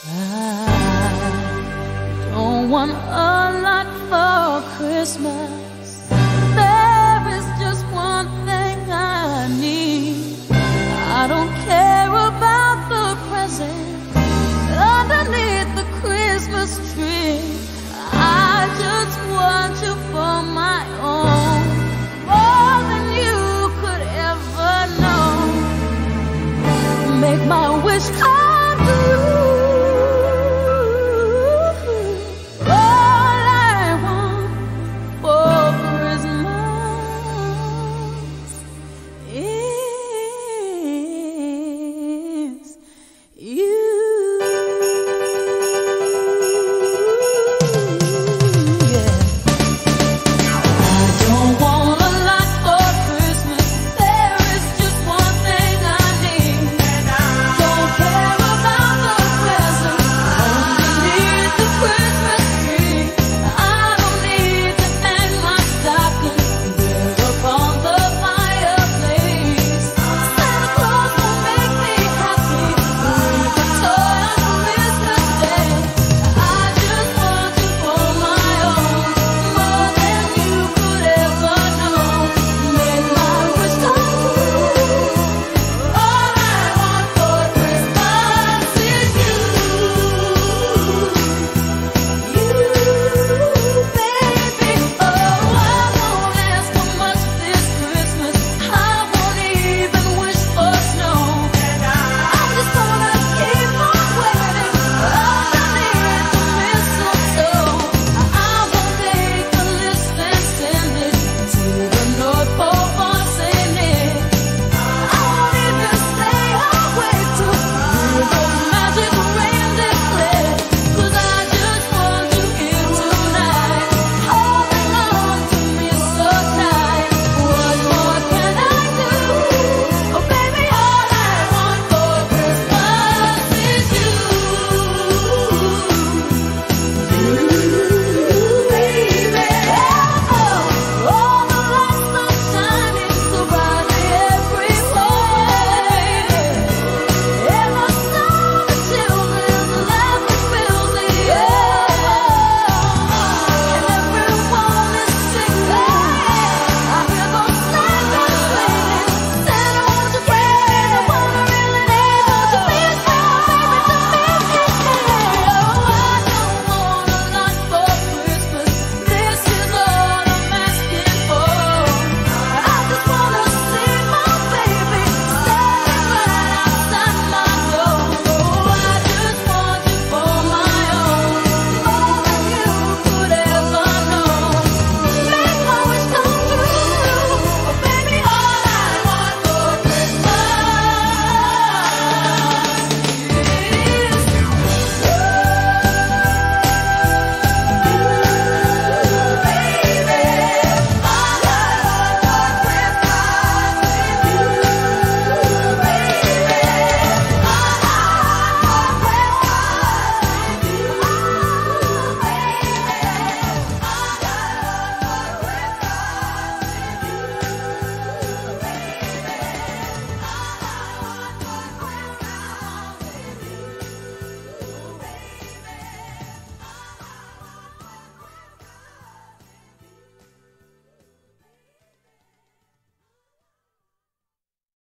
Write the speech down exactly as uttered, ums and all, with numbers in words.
I don't want a lot for Christmas. There is just one thing I need. I don't care about the presents underneath the Christmas tree. I just want you for my own, more than you could ever know. Make my wish come